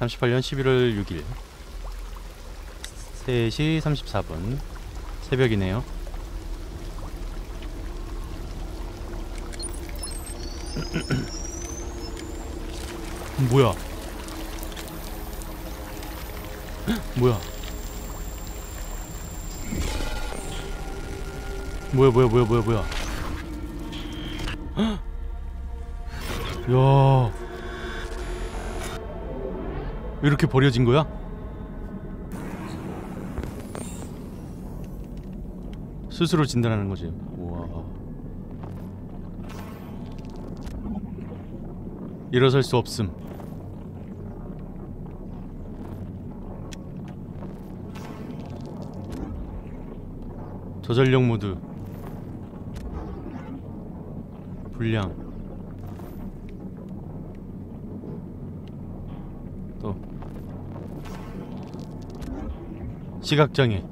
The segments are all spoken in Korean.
38년 11월 6일 3시 34분 새벽이네요. 뭐야? 뭐야? 뭐야? 야, 이렇게 버려진 거야? 스스로 진단하는 거지. 우와. 일어설 수 없음. 저전력 모드 불량. 또 시각장애.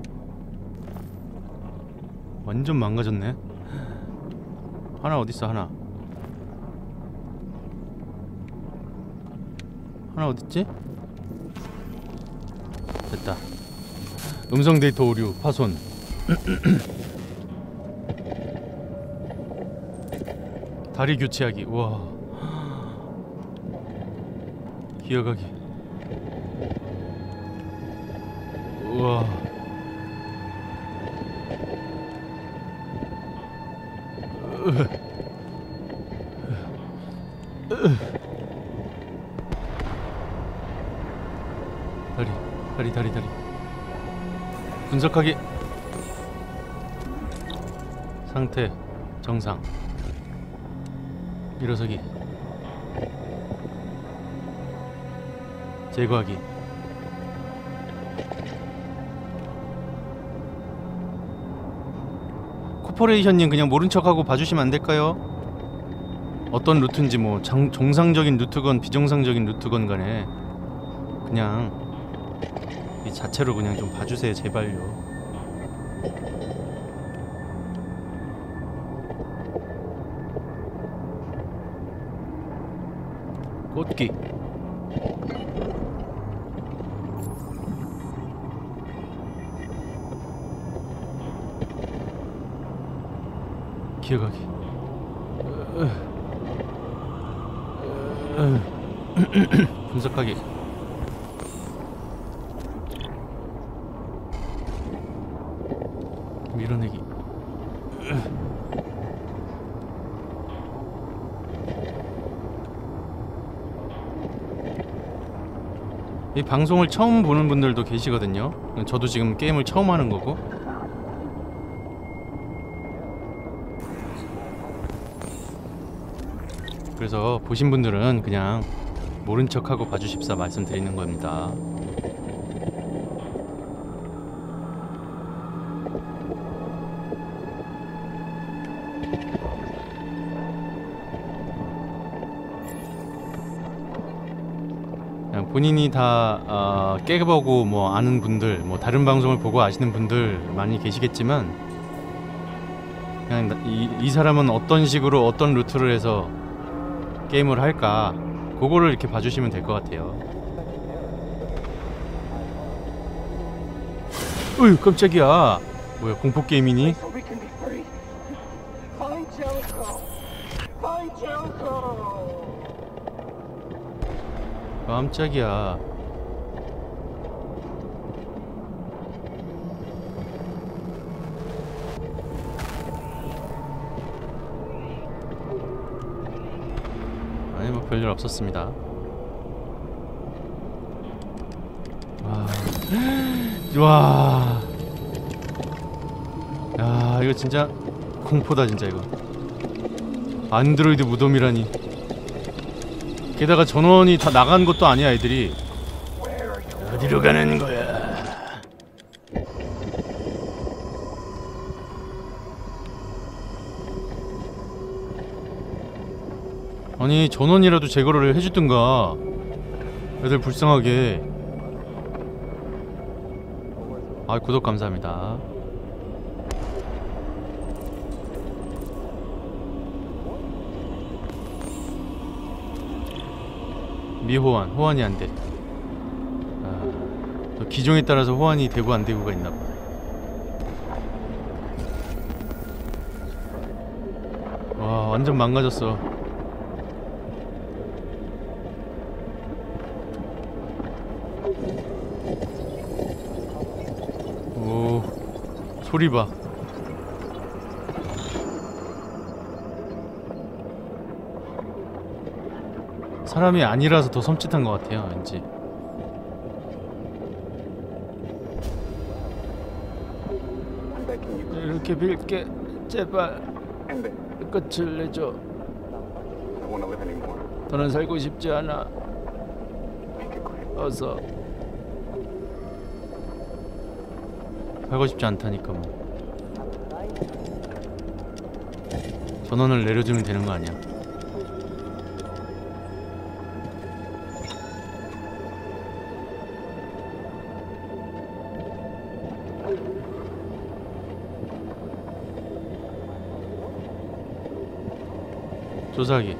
완전 망가졌네. 하나 어딨어? 하나 어딨지? 됐다. 음성 데이터 오류 파손. 다리 교체하기. 우와. 기어가기. 우와. 다리. 분석하기. 상태 정상. 일어서기. 제거하기. 코퍼레이션님 그냥 모른 척하고 봐주시면 안 될까요? 어떤 루트인지 뭐 정상적인 루트건 비정상적인 루트건 간에 그냥 이 자체로 그냥 좀 봐주세요, 제발요. 꽃기. 기어가기. 분석하기. 밀어내기. 이 방송을 처음 보는 분들도 계시거든요. 저도 지금 게임을 처음 하는 거고. 그래서 보신 분들은 그냥 모른 척하고 봐주십사 말씀드리는 겁니다. 그냥 본인이 다 깨보고 뭐 아는 분들, 뭐 다른 방송을 보고 아시는 분들 많이 계시겠지만, 그냥 이 사람은 어떤 식으로 어떤 루트를 해서 게임을 할까, 그거를 이렇게 봐주시면 될 것 같아요. 어휴, 깜짝이야. 뭐야, 공포게임이니? 깜짝이야. 아니 뭐 별일 없었습니다. 와. 야, 이거 진짜 공포다 진짜. 이거 안드로이드 무덤이라니. 게다가 전원이 다 나간 것도 아니야. 애들이 어디로 가는 거야? 아니 전원이라도 제거를 해주든가. 애들 불쌍하게. 아, 구독 감사합니다. 미호환, 호환이 안돼. 저 기종에 따라서 호환이 되고 안 되고가 있나 봐. 와, 완전 망가졌어. 오, 소리 봐. 사람이 아니라서 더 섬찟한 것 같아요, 왠지. 이렇게 빌게, 제발 끝을 내줘. 더는 살고 싶지 않아. 어서. 살고 싶지 않다니까 뭐. 전원을 내려주면 되는 거 아니야? 조사기.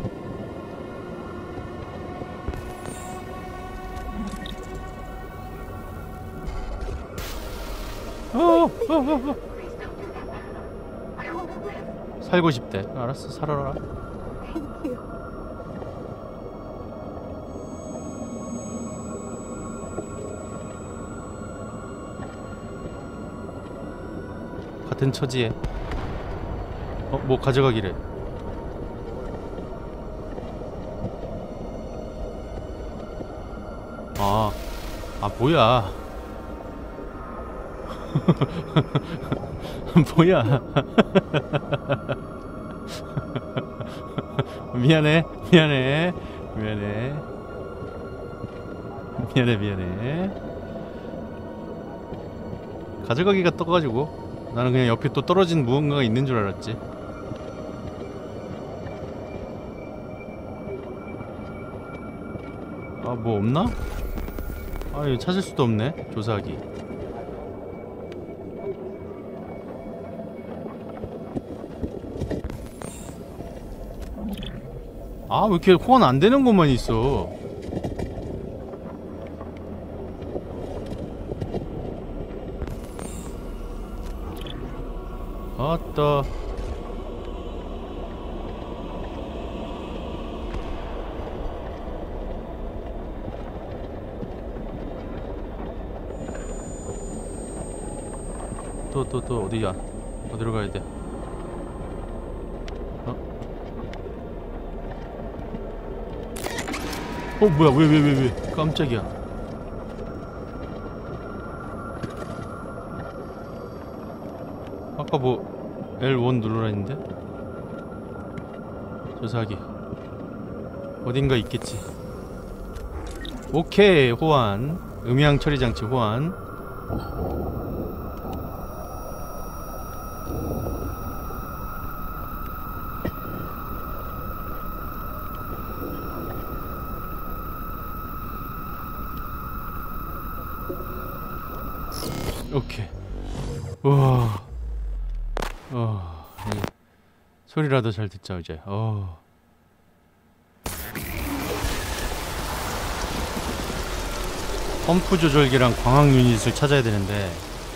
살고 싶대. 알았어, 살아라. 같은 처지에. 뭐 가져가기래. 뭐야. 뭐야. 미안해. 가져가기가 떠가지고 나는 그냥 옆에 또 떨어진 무언가가 있는 줄 알았지. 뭐 없나? 이거 찾을 수도 없네. 조사하기. 왜 이렇게 호환 안 되는 것만 있어. 아따. 또 어디야? 어디로 가야 돼? 뭐야? 왜? 깜짝이야. 아까 뭐 L1 누르라 했는데? 조사하기. 어딘가 있겠지. 오케이, 호환. 음향 처리 장치 호환. 오케이. 우와. 소리라도 잘 듣자 이제. 펌프 조절기랑 광학 유닛을 찾아야 되는데.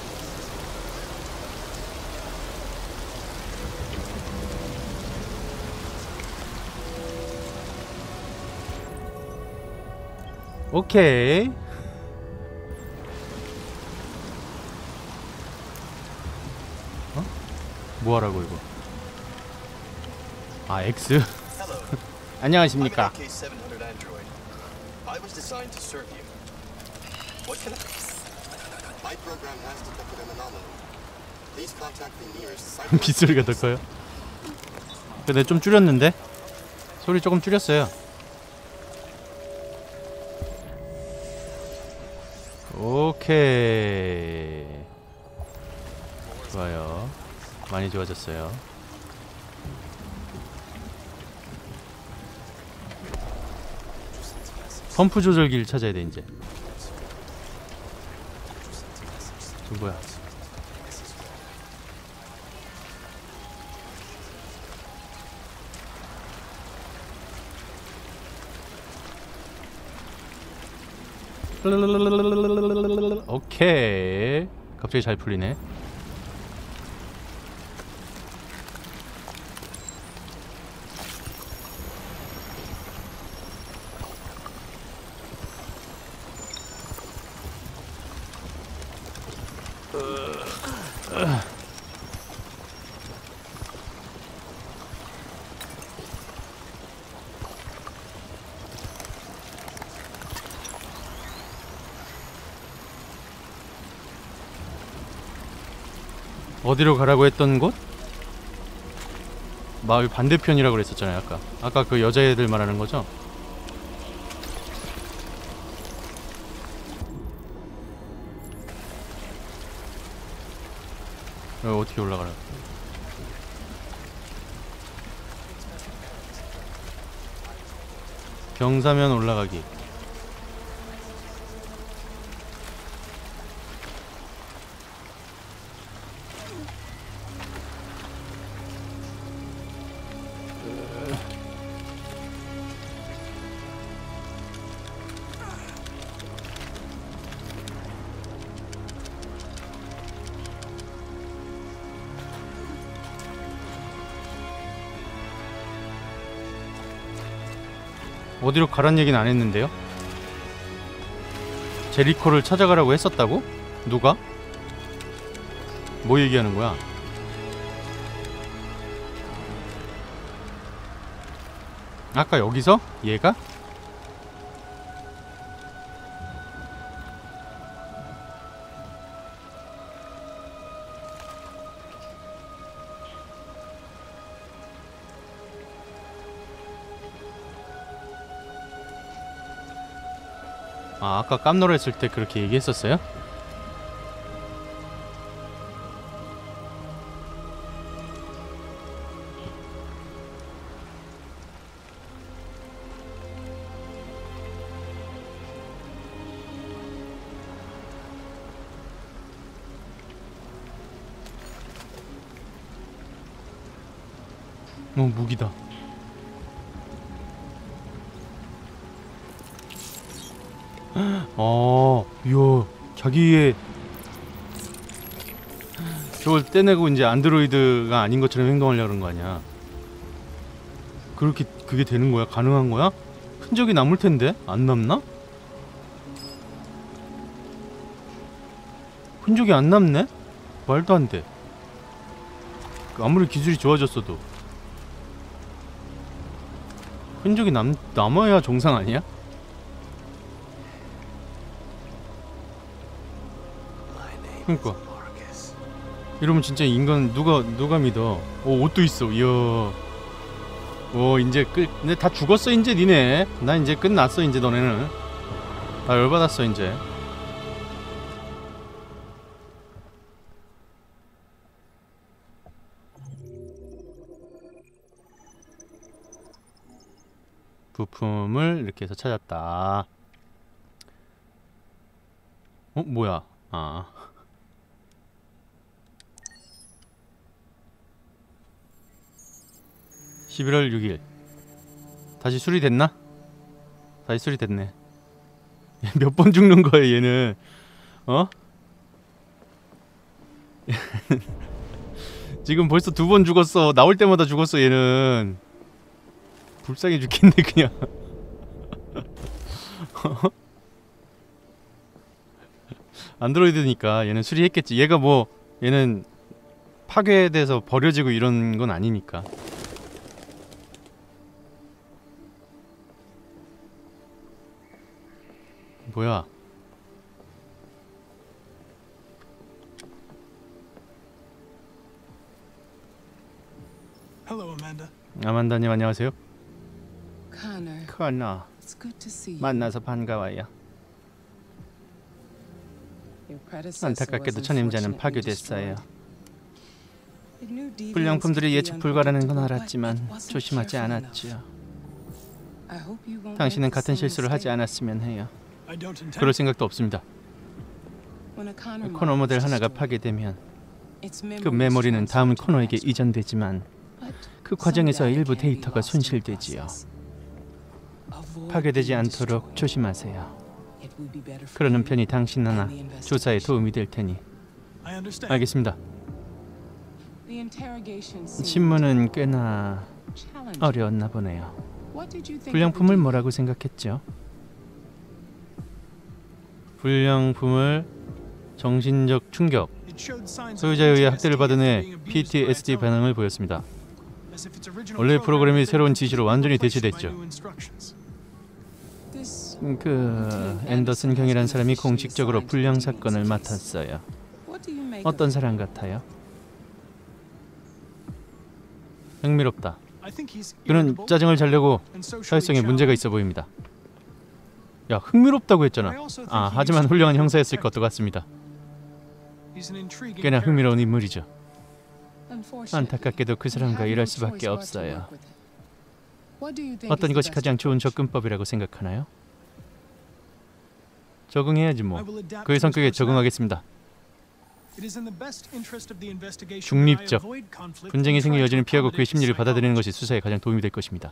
오케이. 뭐하라고 이거? X? 안녕하십니까. 빗소리가 더 커요? 근데 좀 줄였는데? 소리 조금 줄였어요. 오케이. 좋아요. 많이 좋아졌어요. 펌프 조절기를 찾아야 돼 이제. 뭐야? 오케이. 갑자기 잘 풀리네. 어디로 가라고 했던 곳? 마을 반대편이라고 그랬었잖아요 아까. 아까 그 여자애들 말하는 거죠? 여기 어떻게 올라가라? 경사면 올라가기. 어디로 가란 얘기는 안 했는데요? 제리코를 찾아가라고 했었다고? 누가? 뭐 얘기하는 거야? 아까 여기서? 얘가? 아, 아까 깜놀 했을 때 그렇게 얘기했었어요? 무기다. 이야, 자기의 저걸 떼내고 이제 안드로이드가 아닌 것처럼 행동하려고 그런 거 아니야. 그렇게 그게 되는 거야? 가능한 거야? 흔적이 남을 텐데? 안 남나? 흔적이 안 남네? 말도 안 돼. 아무리 기술이 좋아졌어도 흔적이 남아야 정상 아니야? 그러니까 이러면 진짜 인간 누가 믿어? 옷도 있어. 이야. 이제 근데 다 죽었어 이제 니네. 나 이제 끝났어 이제 너네는. 다 열받았어 이제. 부품을 이렇게 해서 찾았다. 뭐야? 11월 6일 다시 수리됐나? 다시 수리됐네. 몇 번 죽는 거야 얘는. 지금 벌써 2번 죽었어. 나올 때마다 죽었어 얘는. 불쌍해 죽겠네 그냥. 안드로이드니까 얘는 수리했겠지. 얘가 얘는 파괴돼서 버려지고 이런 건 아니니까. 뭐야? 아만다님 안녕하세요. 커너, 만나서 반가워요. 안타깝게도 전임자는 파괴됐어요. 불량품들이 예측 불가라는 건 알았지만 조심하지 않았죠. 당신은 같은 실수를 하지 않았으면 해요. 그럴 생각도 없습니다. 코너 모델 하나가 파괴되면 그 메모리는 다음 코너에게 이전되지만 그 과정에서 일부 데이터가 손실되지요. 파괴되지 않도록 조심하세요. 그러는 편이 당신 하나 조사에 도움이 될 테니. 알겠습니다. 신문은 꽤나 어려웠나 보네요. 불량품을 뭐라고 생각했죠? 불량품을 정신적 충격, 소유자에 의해 학대를 받은 후에 PTSD 반응을 보였습니다. 원래 프로그램이 새로운 지시로 완전히 대체됐죠. 앤더슨 경이라는 사람이 공식적으로 불량 사건을 맡았어요. 어떤 사람 같아요? 흥미롭다. 그는 짜증을 잘 내고 사회성에 문제가 있어 보입니다. 야, 흥미롭다고 했잖아. 하지만 훌륭한 형사였을 것도 같습니다. 꽤나 흥미로운 인물이죠. 안타깝게도 그 사람과 일할 수밖에 없어요. 어떤 것이 가장 좋은 접근법이라고 생각하나요? 적응해야지 뭐. 그의 성격에 적응하겠습니다. 중립적. 분쟁이 생길 여지는 피하고 그의 심리를 받아들이는 것이 수사에 가장 도움이 될 것입니다.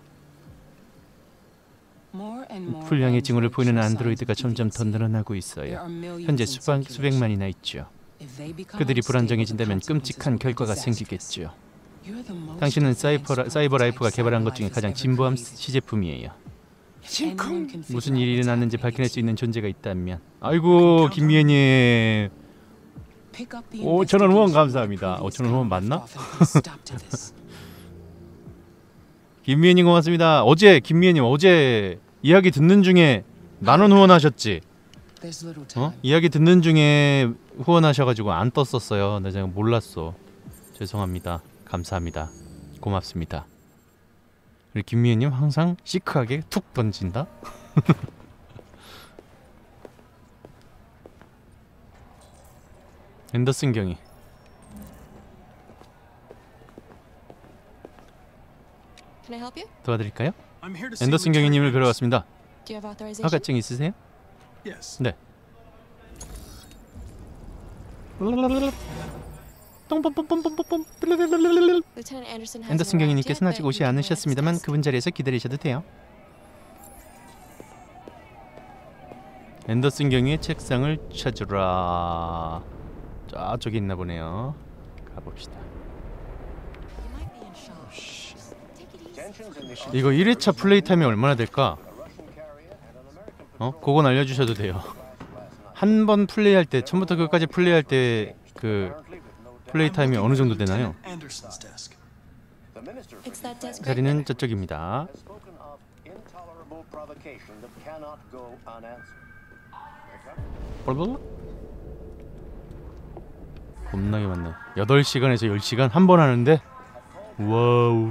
불량의 징후를 보이는 안드로이드가 점점 더 늘어나고 있어요. 현재 수백만이나 있죠. 그들이 불안정해진다면 끔찍한 결과가 생기겠죠. 당신은 사이버 라이프가 개발한 것 중에 가장 진보한 시제품이에요. 무슨 일이 일어났는지 밝혀낼 수 있는 존재가 있다면. 아이고, 김미애님 5,000원 후원 감사합니다. 5,000원 후원 맞나? 김미애님 고맙습니다. 김미애님 어제 이야기 듣는 중에 만원 후원하셨지? 이야기 듣는 중에 후원하셔가지고 안 떴었어요. 나 제가 몰랐어. 죄송합니다. 감사합니다. 고맙습니다. 우리 김미애님 항상 시크하게 툭 던진다. 앤더슨 경이. 도와드릴까요? 앤더슨 경위님을 뵈러 왔습니다. 허가증 있으세요? 네. 앤더슨 경위님께서는 아직 오지 않으셨습니다만 그분 자리에서 기다리셔도 돼요. 앤더슨 경위의 책상을 찾으라. 저쪽에 있나 보네요. 가봅시다. 이거 1회차 플레이 타임이 얼마나 될까? 그건 알려주셔도 돼요. 한 번 플레이할 때, 처음부터 끝까지 플레이할 때 그 플레이 타임이 어느 정도 되나요? 자리는 저쪽입니다. 겁나게 많네. 8시간에서 10시간 한 번 하는데? 와우.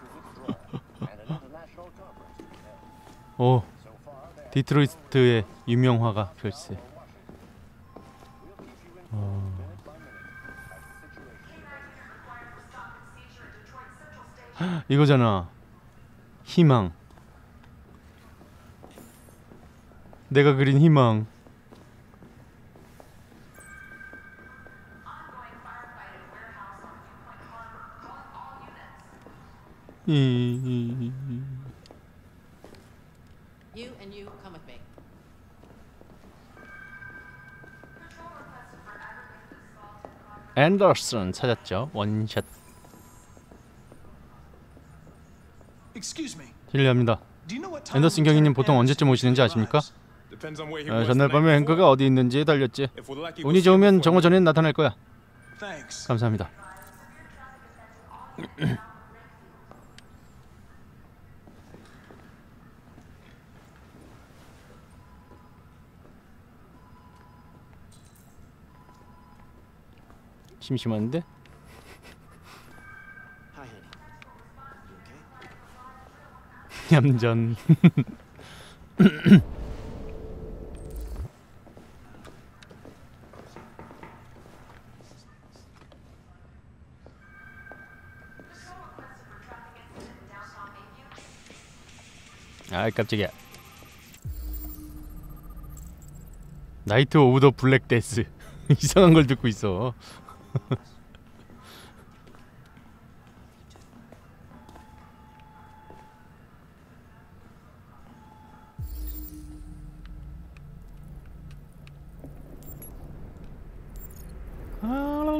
디트로이트의 유명화가 별세. 이거잖아. 희망. 내가 그린 희망. 앤더슨 찾았죠. 원샷. 실례합니다. 앤더슨 경위님 보통 언제쯤 오시는지 아십니까? 전날 밤에 앵커가 어디 있는지에 달렸지. 운이 좋으면 정오 전엔 나타날 거야. 감사합니다. 심심한데? 얌전. 아, 깜짝이야. 나이트 오브 더 블랙 데스. 이상한 걸 듣고 있어.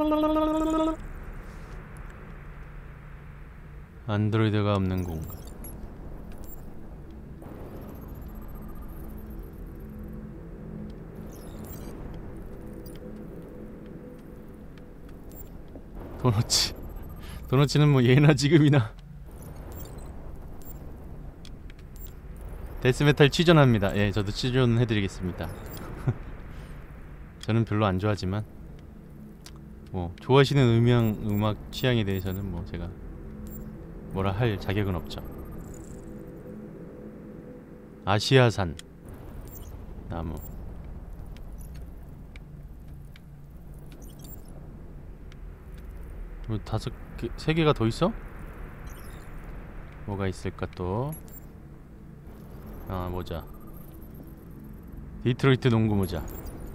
안드로이드가 없는 공간. 도너츠. 도너츠는 뭐 예나 지금이나. 데스메탈 취존합니다. 예, 저도 취존해드리겠습니다. 저는 별로 안 좋아하지만 뭐 좋아하시는 음악 취향에 대해서는 뭐 제가 뭐라 할 자격은 없죠. 아시아산 나무. 뭐 5개, 3개가 더 있어? 뭐가 있을까 또? 아, 모자. 디트로이트 농구 모자.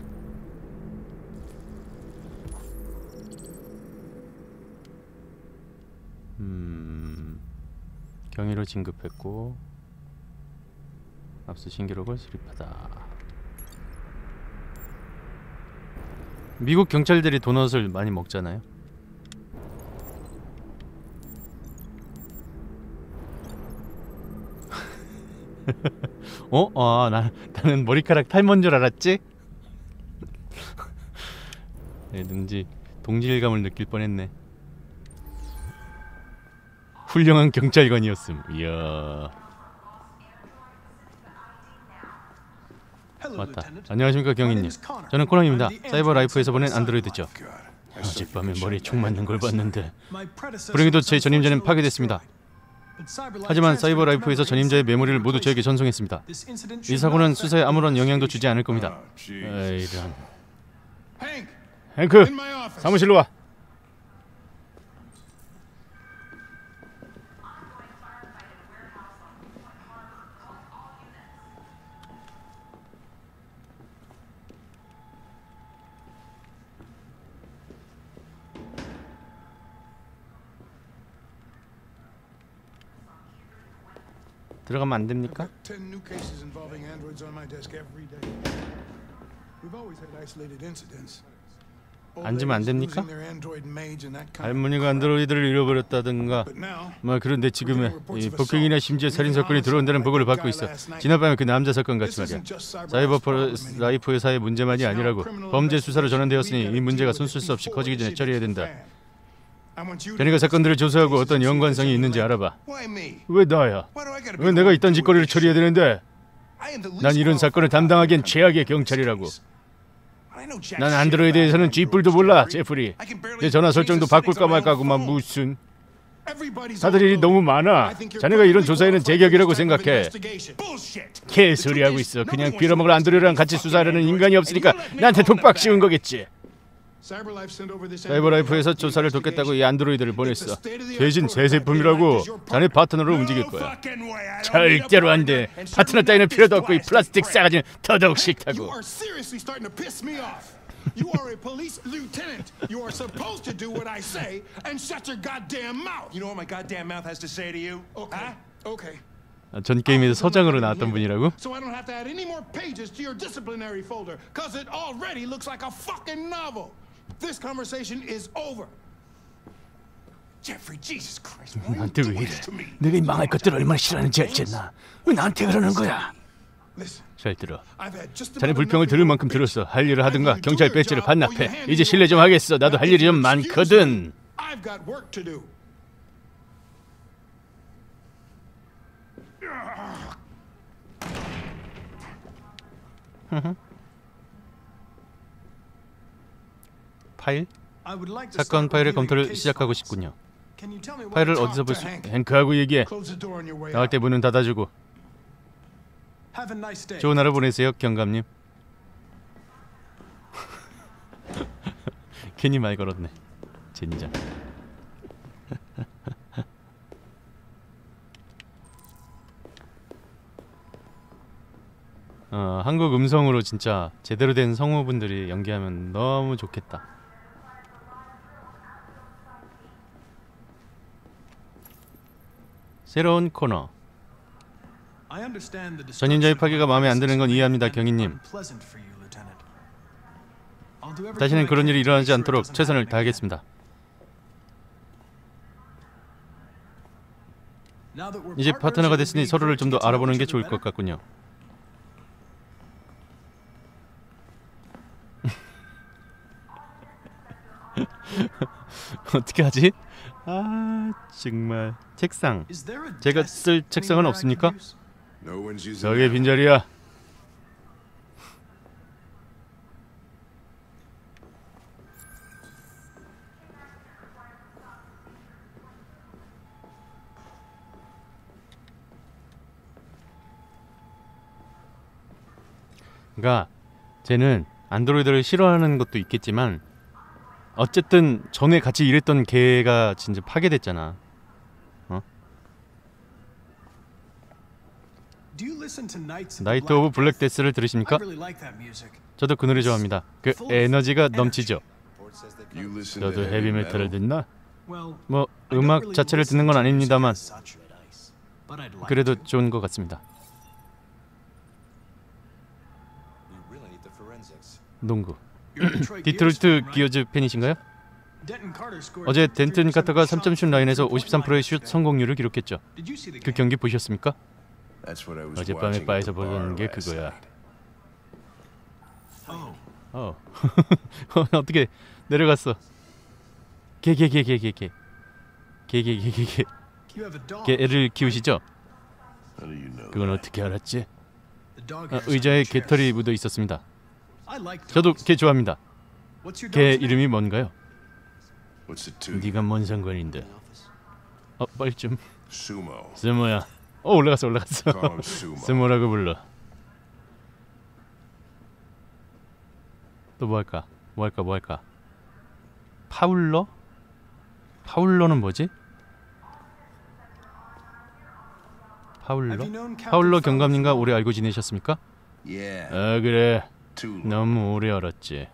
경위로 진급했고 앞서 신기록을 수립하다. 미국 경찰들이 도넛을 많이 먹잖아요. 어? 아, 나는 머리카락 탈모인 줄 알았지? 네, 능지 동질감을 느낄 뻔했네. 훌륭한 경찰관이었음. 이야. 맞다. 안녕하십니까 경위님. 저는 코너입니다. 사이버 라이프에서 보낸 안드로이드죠. 어젯밤에 머리에 총 맞는 걸 봤는데 불행히도 제 전임자는 파괴됐습니다. 하지만 사이버 라이프에서 전임자의 메모리를 모두 저에게 전송했습니다. 이 사고는 수사에 아무런 영향도 주지 않을 겁니다. 이런. 행크! 사무실로 와. 들어가면 안 됩니까? 앉으면 안 됩니까? 할머니가 안드로이드를 잃어버렸다든가 뭐 그런데 지금의 이 폭행이나 심지어 살인 사건이 들어온다는 보고를 받고 있어. 지난밤에 그 남자 사건 같이 말이야. 사이버 라이프 회사의 문제만이 아니라고. 범죄 수사로 전환되었으니 이 문제가 손쓸 수 없이 커지기 전에 처리해야 된다. 자네가 사건들을 조사하고 어떤 연관성이 있는지 알아봐. 왜 나야? 왜 내가 이딴 짓거리를 처리해야 되는데? 난 이런 사건을 담당하기엔 최악의 경찰이라고. 난 안드로이드에서는 쥐뿔도 몰라, 제프리. 내 전화 설정도 바꿀까 말까 하고만 무슨. 다들 일이 너무 많아. 자네가 이런 조사에는 제격이라고 생각해. 개소리하고 있어. 그냥 빌어먹을 안드로이드랑 같이 수사하려는 인간이 없으니까 나한테 독박 씌운 거겠지. 사이버라이프에서 조사를 돕겠다고 이 안드로이드를 보냈어. 대신 새 제품이라고. 자네 파트너로 움직일 거야. 절대로 안 돼. 파트너 따위는 필요도 없고 이 플라스틱 싸가지는 더더욱 싫다고. You are a police lieutenant. You are supposed to do what I say and shut your goddamn mouth. You know what my goddamn mouth has to say to you? Okay. Okay. 전 게임에서 서장으로 나왔던 분이라고? So I don't have to add any more pages to your disciplinary folder cuz it already looks like a fucking novel. This conversation is over. Jeffrey, Jesus Christ. 나한테 왜 이래? 내가 이 망할 것들을 얼마나 싫어하는지 알겠나? 왜 나한테 그러는 거야? 잘 들어. 자네 불평을 들을 만큼 들었어. 할 일을 하든가 경찰 배지를 반납해. 이제 실례 좀 하겠어. 나도 할 일이 좀 많거든. 파일? 사건 파일의 검토를 시작하고 싶군요. 파일을 어디서 볼 수... 행크하고 얘기해. 나갈 때 문은 닫아주고. 좋은 하루 보내세요, 경감님. 괜히 말 걸었네, 젠장. 한국 음성으로 진짜 제대로 된 성우분들이 연기하면 너무 좋겠다. 새로운 코너. 전임자의 파괴가 마음에 안 드는 건 이해합니다, 경위님. 다시는 그런 일이 일어나지 않도록 최선을 다하겠습니다. 이제 파트너가 됐으니 서로를 좀 더 알아보는 게 좋을 것 같군요. 어떻게 하지? 아 정말. 책상. 제가 쓸 책상은 없습니까? 저게 빈자리야. 그러니까 쟤는 안드로이드를 싫어하는 것도 있겠지만 어쨌든 전에 같이 일했던 걔가 진짜 파괴됐잖아. 어? 나이트 오브 블랙 데스를 들으십니까? 저도 그 노래 좋아합니다. 그 에너지가 넘치죠. 너도 헤비메탈을 듣나? 뭐 음악 자체를 듣는 건 아닙니다만 그래도 좋은 것 같습니다. 농구. 디트로이트 기어즈 팬이신가요? 어제 덴튼 카터가 3점슛 라인에서 53%의 슛 성공률을 기록했죠. 그 경기 보셨습니까? 어젯밤에 바에서 보던 게 그거야. 어떻게 내려갔어? 개 애를 키우시죠? 그건 어떻게 알았지? 의자에 개털이 묻어 있었습니다. 저도 개 좋아합니다. 개 이름이 뭔가요? 네가 뭔 상관인데? 빨리 좀. 스모야. 올라갔어. 스모라고 불러. 또 뭐 할까? 파울러? 파울러는 뭐지? 파울러 경감님과 오래 알고 지내셨습니까? 그래. 너무 오래 알았지.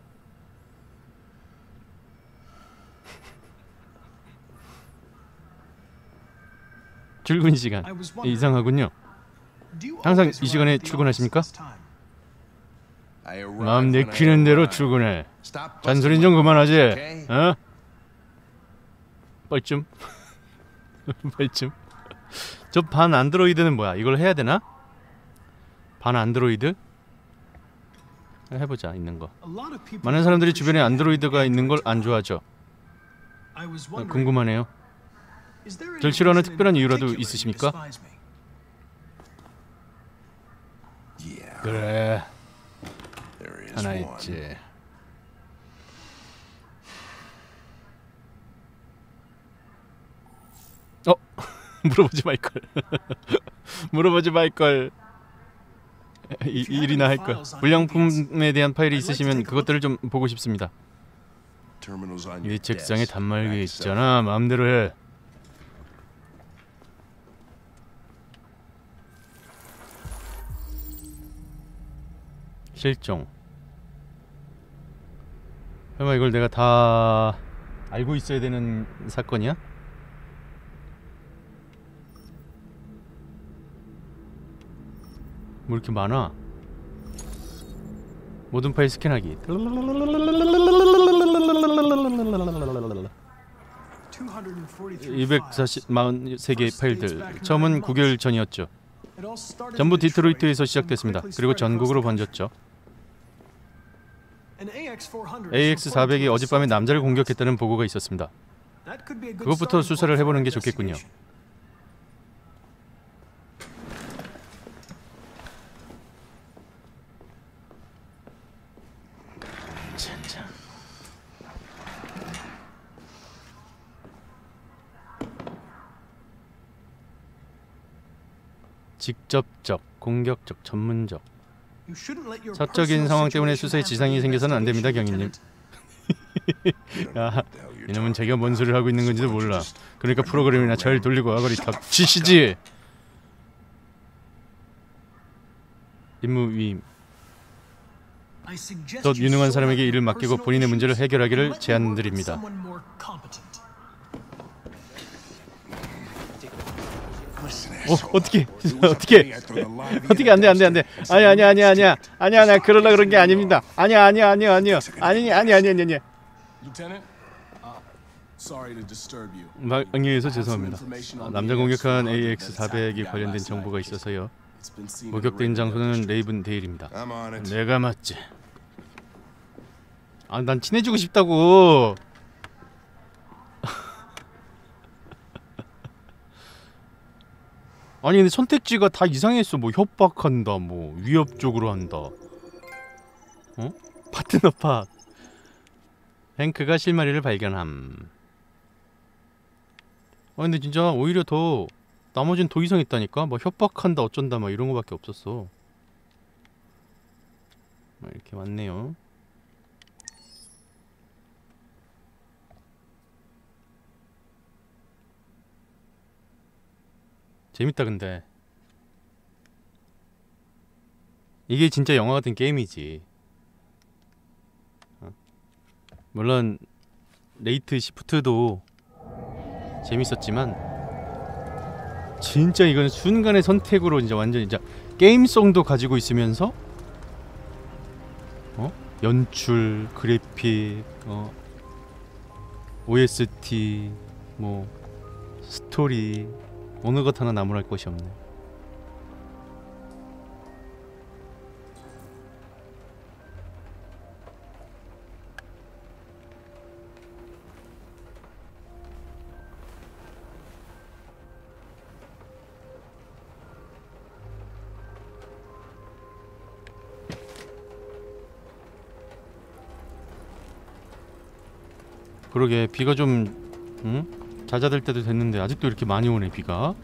출근 시간 이상하군요. 항상 이 시간에 출근하십니까? 마음 내키는 대로 출근해. 잔소리 좀 그만하지. 어? 뻘쭘. 뻘쭘. 저 반 안드로이드는 뭐야? 이걸 해야 되나? 반 안드로이드? 해보자. 있는 거. 많은 사람들이 주변에 안드로이드가 있는 걸 안 좋아하죠. 궁금하네요. 절 싫어하는 특별한 이유라도 있으십니까? 그래. 하나 있지. 물어보지 말걸. 물어보지 말걸. 일이나 할걸. 불량품에 대한 파일이 있으시면 그것들을 좀 보고 싶습니다. 이 책상에 단말기 있잖아. 마음대로 해. 실종. 설마 이걸 내가 다 알고 있어야 되는 사건이야? 뭐 이렇게 많아? 모든 파일 스캔하기. 243개 파일들. 처음은 9개월 전이었죠. 전부 디트로이트에서 시작됐습니다. 그리고 전국으로 번졌죠. AX400이 어젯밤에 남자를 공격했다는 보고가 있었습니다. 그것부터 수사를 해보는 게 좋겠군요. 직접적, 공격적, 전문적. 사적인 상황 때문에 수사에 지장이 생겨서는 안 됩니다, 경위님. 야, 이놈은 자기가 뭔 소리를 하고 있는 건지도 몰라. 그러니까 프로그램이나 잘 돌리고 아가리 닥치시지. 임무 위임. 더 유능한 사람에게 일을 맡기고 본인의 문제를 해결하기를 제안드립니다. 어떻게 어떻게 안돼 아니야 그러려 그런 게 아닙니다. 아니야. Lieutenant, sorry to disturb you. 방해해서 죄송합니다. 남자 공격한 AX400에 관련된 정보가 있어서요. It's been seen. 목격된 장소는 레이븐데일입니다. I'm on it. 내가 맞지. 아, 난 친해지고 싶다고. 아니 근데 선택지가 다 이상했어. 뭐 협박한다, 뭐 위협적으로 한다. 어? 파트너 팟. 행크가 실마리를 발견함. 아 근데 진짜 오히려 더 나머진 더 이상했다니까. 막 협박한다, 어쩐다, 막 이런 거밖에 없었어. 이렇게 왔네요. 재밌다 근데. 이게 진짜 영화 같은 게임이지. 물론 레이트 시프트도 재밌었지만 진짜 이건 순간의 선택으로 진짜 완전 진짜 게임성도 가지고 있으면서 연출, 그래픽, OST, 뭐 스토리 어느 것 하나 나무랄 것이 없네. 그러게 비가 좀 잦아들 때도 됐는데 아직도 이렇게 많이 오네 비가.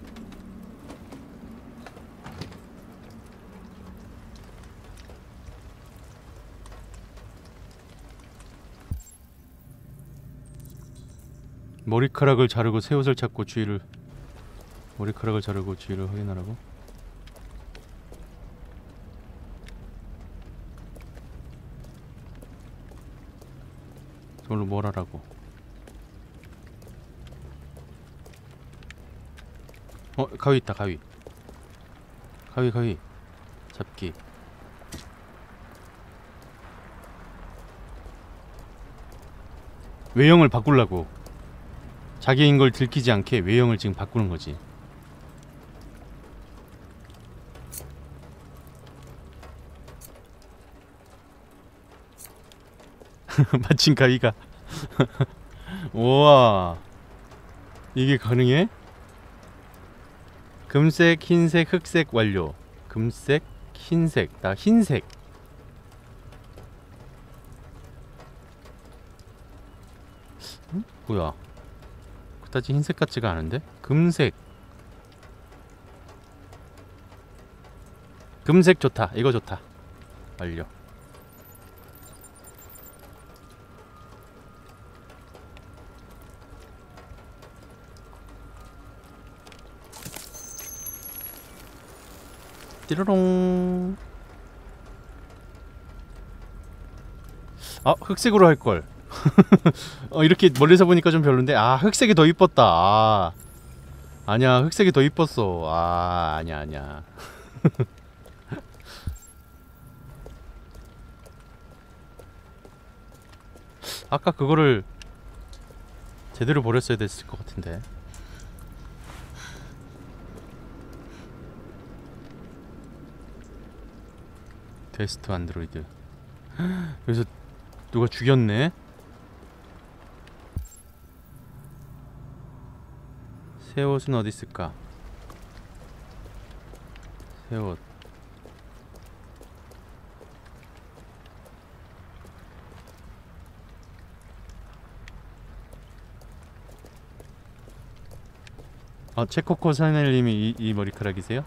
머리카락을 자르고 새 옷을 찾고 주위를 머리카락을 자르고 주위를 확인하라고? 저걸로 뭘 하라고? 가위 있다. 가위 잡기. 외형을 바꾸려고. 자기인 걸 들키지 않게 외형을 지금 바꾸는 거지. 마침 가위가 우와 이게 가능해? 금색, 흰색, 흑색 완료. 금색, 흰색. 나 흰색. 뭐야 그다지 흰색 같지가 않은데? 금색. 금색 좋다. 이거 좋다. 완료. 띠로롱. 아 흑색으로 할걸. 이렇게 멀리서 보니까 좀 별론데. 아 흑색이 더 이뻤다. 아 아니야 흑색이 더 이뻤어. 아 아니야 아까 그거를 제대로 버렸어야 됐을 것 같은데. 테스트 안드로이드. 여기서 누가 죽였네? 새 옷은 어디 있을까? 새 옷. 체코코 사넬님이 이 머리카락이세요?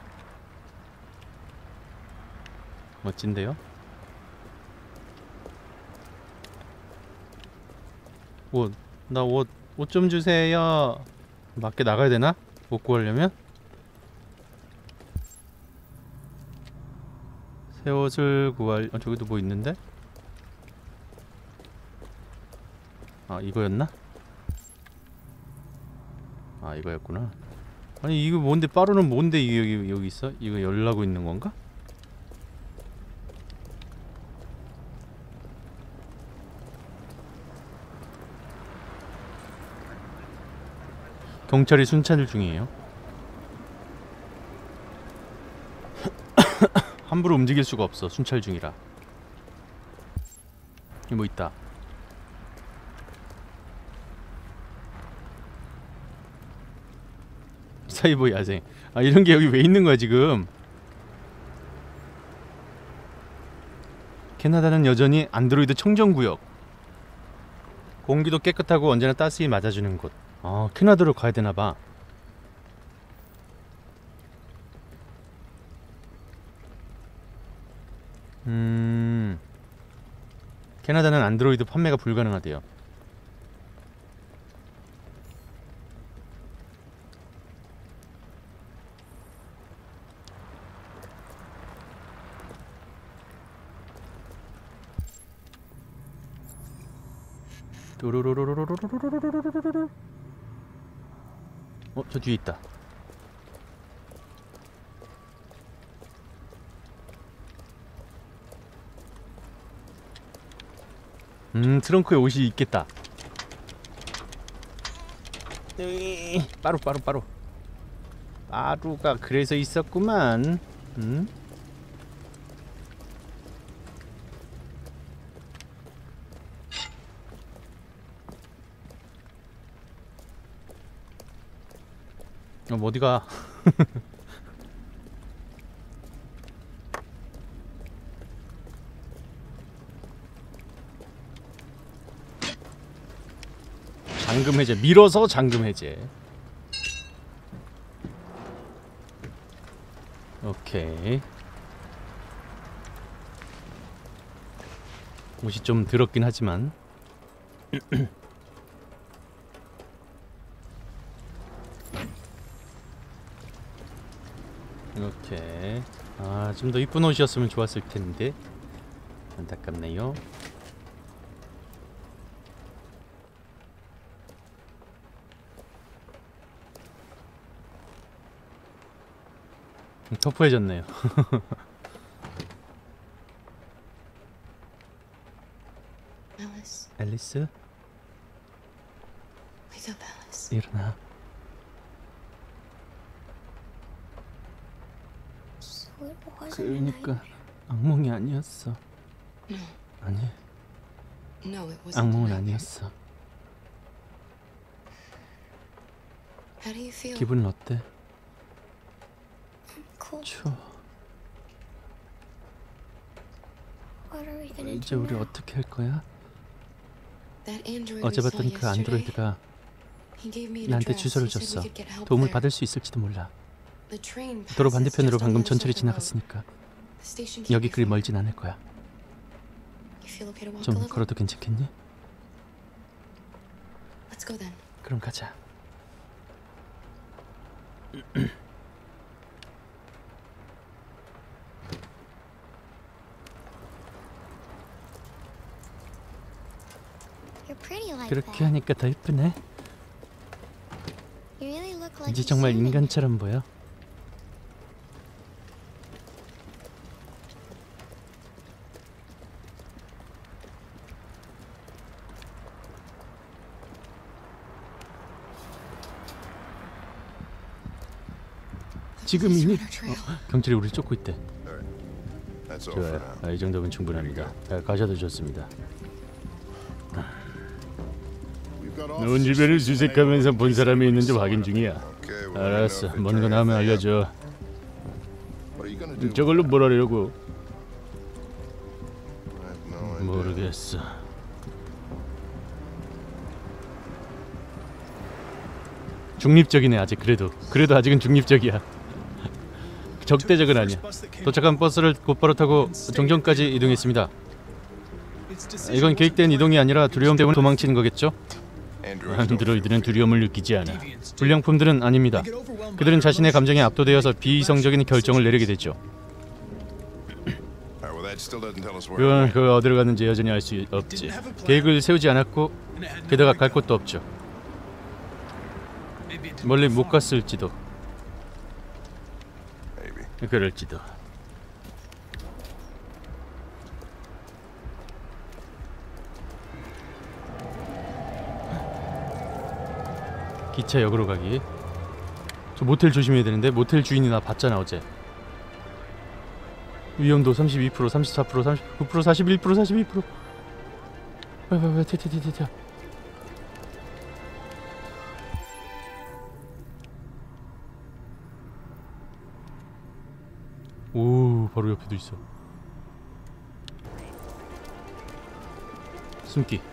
멋진데요? 옷 좀 주세요. 밖에 나가야 되나? 옷 구하려면? 새 옷을 구할... 저기도 뭐 있는데? 아 이거였나? 아 이거였구나. 아니 이거 뭔데 빠루는 뭔데 이게 여기 있어? 이거 열라고 있는 건가? 경찰이 순찰 중이에요. 함부로 움직일 수가 없어. 순찰 중이라. 여기 뭐 있다. 사이버 야생. 아 이런 게 여기 왜 있는 거야 지금? 캐나다는 여전히 안드로이드 청정구역. 공기도 깨끗하고 언제나 따스히 맞아주는 곳. 아 캐나다로 가야 되나 봐. 캐나다는 안드로이드 판매가 불가능하대요. 저 뒤에 있다. 트렁크에 옷이 있겠다. 빠루. 빠루가 그래서 있었구만. 어디가? 잠금 해제. 밀어서 잠금 해제. 오케이. 옷이 좀 더럽긴 하지만 이렇게. 아, 좀 더 이쁜 옷이었으면 좋았을 텐데 안타깝네요. 터프해졌네요. 앨리스? 일어나. 그러니까 악몽이 아니었어. 아니, 악몽은 아니었어. 기분은 어때? 추워. 이제 우리 어떻게 할 거야? 어제 봤던 그 안드로이드가 나한테 주소를 줬어. 도움을 받을 수 있을지도 몰라. 도로 반대편으로 방금 전철이 지나갔으니까 여기 그리 멀진 않을 거야. 좀 걸어도 괜찮겠니? 그럼 가자. 그렇게 하니까 더 예쁘네. 이제 정말 인간처럼 보여. 지금이니? 경찰이 우리 쫓고 있대. 좋아요. 이 정도면 충분합니다. 가셔도 좋습니다. 온 주변을 수색하면서 본 사람이 있는지 확인 중이야. 알았어. 뭔가 나오면 알려줘. 저걸로 뭘 하려고? 모르겠어. 중립적이네 아직. 그래도 아직은 중립적이야. 적대적은 아니야. 도착한 버스를 곧바로 타고 종점까지 이동했습니다. 이건 계획된 이동이 아니라 두려움 때문에 도망치는 거겠죠? 안드로이드는 두려움을 느끼지 않아. 불량품들은 아닙니다. 그들은 자신의 감정에 압도되어서 비이성적인 결정을 내리게 되죠. 그건 그 어디로 갔는지 여전히 알 수 없지. 계획을 세우지 않았고 게다가 갈 곳도 없죠. 멀리 못 갔을지도. 그럴지도. 기차역으로 가기. 저 모텔 조심해야 되는데. 모텔 주인이 나 봤잖아 어제. 위험도 32%, 34%, 39%, 41%, 42%. 왜 튀. 오, 바로 옆에도 있어. 숨기.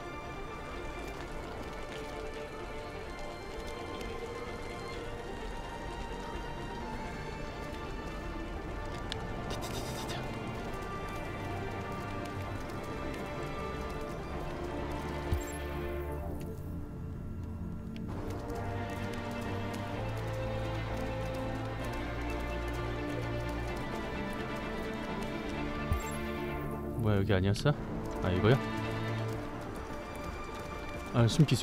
뭐야, 여기 아니었어? 아, 이거야? 아, 숨기.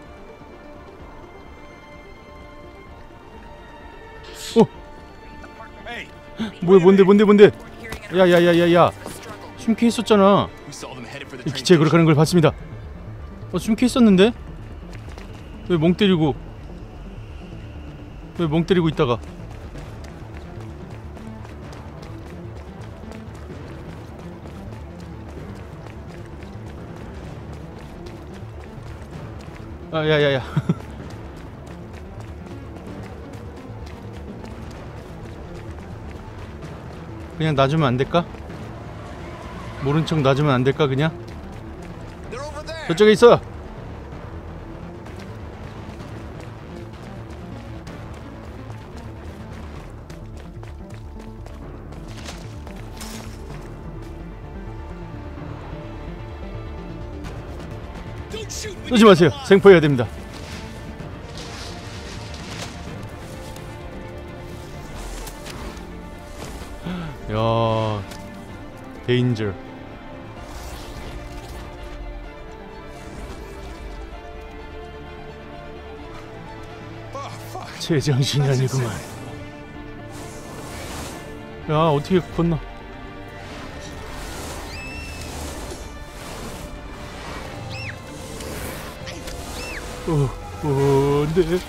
뭐야, 뭔데? 야. 숨기 있었잖아. 이 기차에 그렇게 하는 걸 봤습니다. 숨기 있었는데? 왜 멍 때리고 있다가. 야야야. 그냥 놔주면 안 될까? 모른 척 놔주면 안 될까 그냥? 저쪽에 있어. 쏘지 마세요. 생포해야 됩니다. 야, 데인저. 제정신이 아니구만. 야, 어떻게 건너? 네.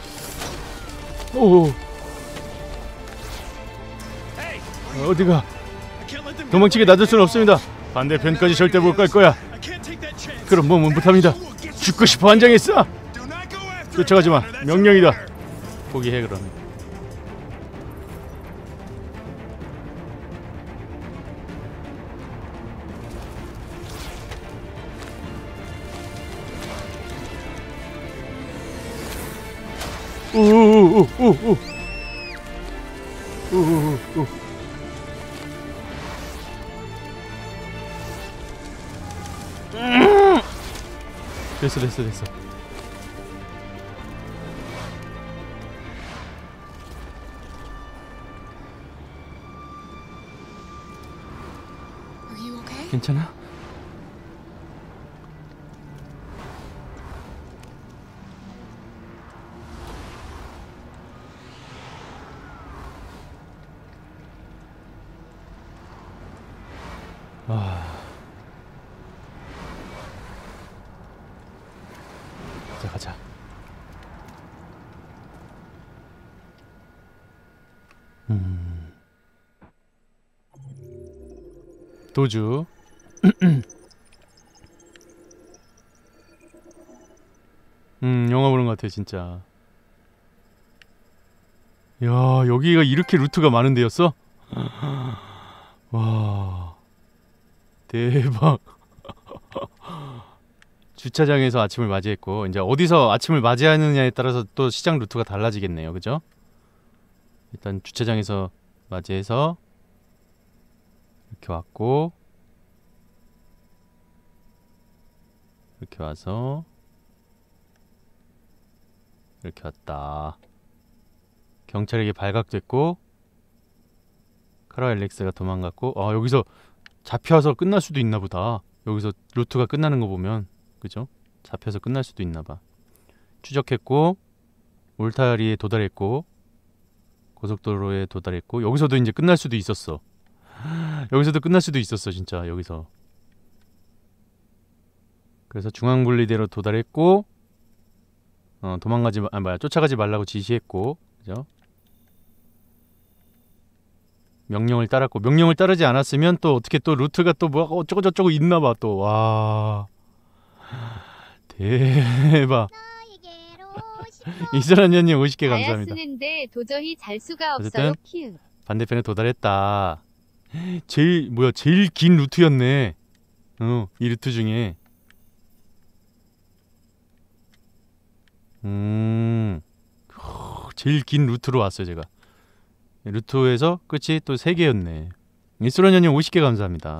어디가? 도망치게 놔둘 수는 없습니다. 반대편까지 절대 못 갈 거야. 그럼 몸은 못합니다. 죽고 싶어 한장했어. 쫓아가지 마. 명령이다. 포기해 그럼. 오. 됐어. 괜찮아? 가자. 도주. 영화 보는 것 같아 진짜. 야, 여기가 이렇게 루트가 많은 데였어? 와, 대박. 주차장에서 아침을 맞이했고, 이제 어디서 아침을 맞이하느냐에 따라서 또 시장 루트가 달라지겠네요. 그죠? 일단 주차장에서 맞이해서 이렇게 왔고, 이렇게 와서 이렇게 왔다. 경찰에게 발각됐고 카라 앨렉스가 도망갔고, 여기서 잡혀서 끝날 수도 있나 보다. 여기서 루트가 끝나는 거 보면. 그죠? 잡혀서 끝날 수도 있나 봐. 추적했고 울타리에 도달했고 고속도로에 도달했고 여기서도 이제 끝날 수도 있었어. 여기서도 끝날 수도 있었어 진짜 여기서. 그래서 중앙분리대로 도달했고 쫓아가지 말라고 지시했고, 그죠? 명령을 따랐고, 명령을 따르지 않았으면 또 어떻게 또 루트가 또 뭐 어쩌고 저쩌고 있나봐 또. 와 대박. 이슬아녀님 50개 감사합니다. 쓰는데 도저히 잘 수가 어쨌든 없어요. 키읔. 반대편에 도달했다. 제일 긴 루트였네. 이 루트 중에. 제일 긴 루트로 왔어요 제가. 루트에서 끝이 또 3개였네. 이슬아녀님 50개 감사합니다.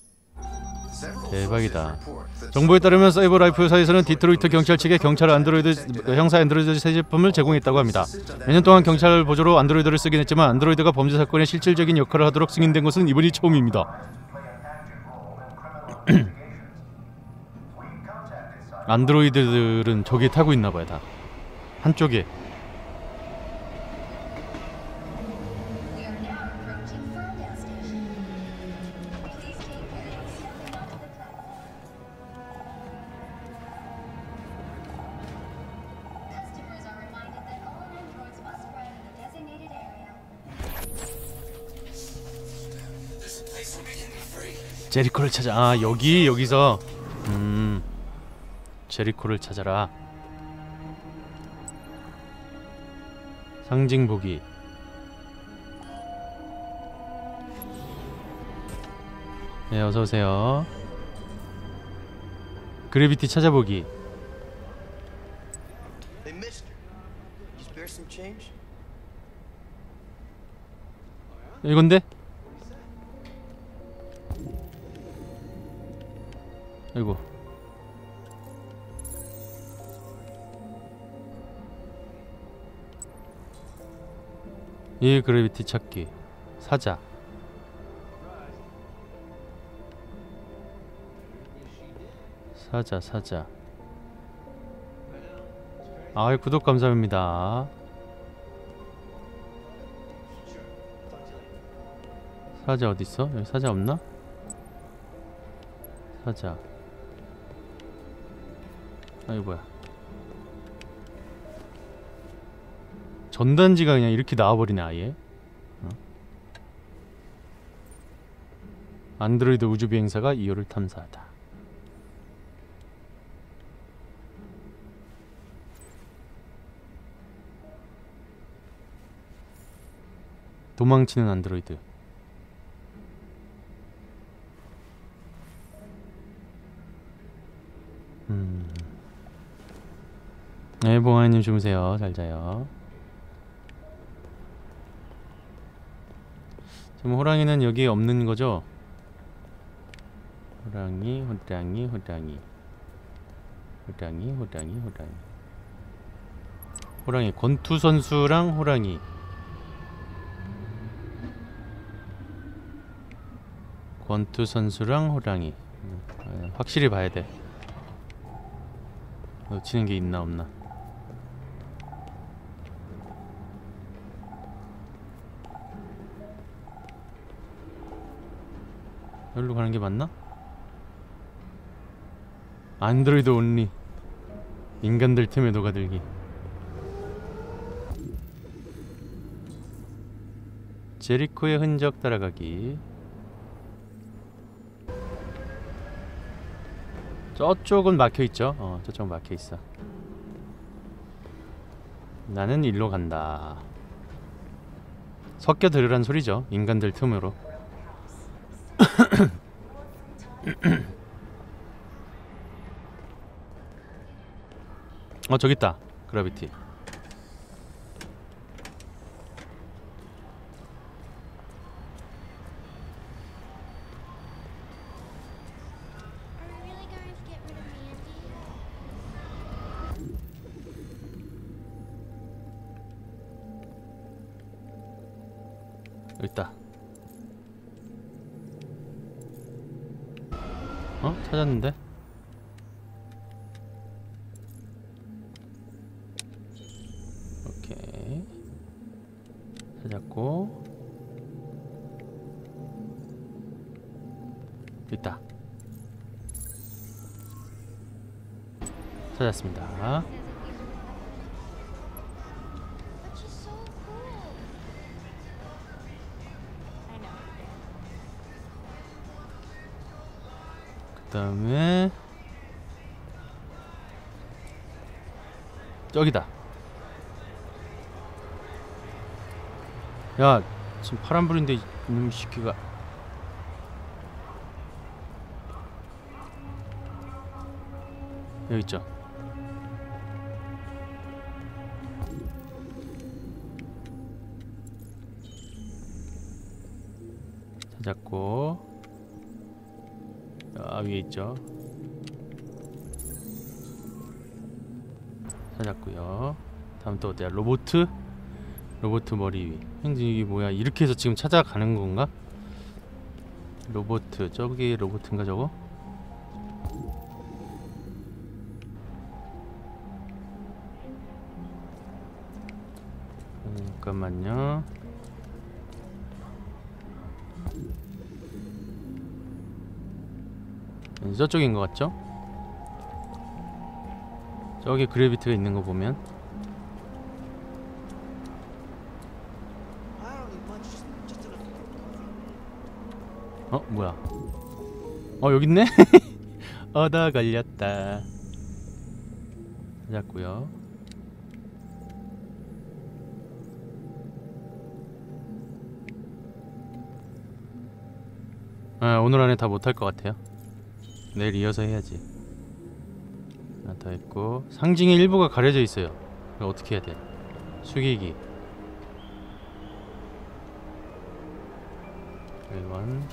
대박이다. 정보에 따르면 사이버라이프사에서는 디트로이트 경찰 측에 형사 안드로이드 새 제품을 제공했다고 합니다. 몇 년 동안 경찰 보조로 안드로이드를 쓰긴 했지만 안드로이드가 범죄 사건에 실질적인 역할을 하도록 승인된 것은 이번이 처음입니다. 안드로이드들은 저기에 타고 있나봐요 다. 한쪽에. 제리코를 찾아. 아 여기서 제리코를 찾아라. 상징보기. 네 어서오세요. 그래비티 찾아보기. Hey, mister. You spare some change? 이건데? 아이고. 이 그래비티 찾기. 사자. 사자. 아이 구독 감사합니다. 사자 어딨어? 여기 사자 없나? 사자. 아이 뭐야. 전단지가 그냥 이렇게 나와버리네 아예. 안드로이드 우주비행사가 2호를 탐사하다. 도망치는 안드로이드. 네 봉아님 주무세요. 잘 자요. 지금 호랑이는 여기 없는 거죠? 호랑이. 호랑이 권투 선수랑 호랑이. 권투 선수랑 호랑이. 확실히 봐야 돼. 놓치는 게 있나 없나. 여기로 가는 게 맞나? 안드로이드 온리. 인간들 틈에 녹아들기. 제리코의 흔적 따라가기. 저쪽은 막혀있죠? 저쪽 막혀있어. 나는 일로 간다. 섞여 들으란 소리죠. 인간들 틈으로. 저기 있다. 그라비티. 여기 있다. 찾았는데? 오케이. 있다. 찾았습니다. 그 다음에 저기다. 야, 지금 파란불인데 이놈 시키가. 여기 있죠. 찾았고, 위에 있죠. 찾았고요. 다음 또 어때요? 로보트? 로보트 머리 위. 형님 이게 뭐야? 이렇게 해서 지금 찾아가는 건가? 로보트. 저기 로보트인가 저거? 잠깐만요. 저쪽인 것 같죠? 저기 그래비티가 있는 거 보면 뭐야? 여기 있네? 얻어 걸렸다. 찾았고요. 오늘 안에 다 못할 것 같아요. 내일 이어서 해야지. 하나 더 있고, 상징의 일부가 가려져 있어요. 이거 어떻게 해야 돼? 숙이기. 1번.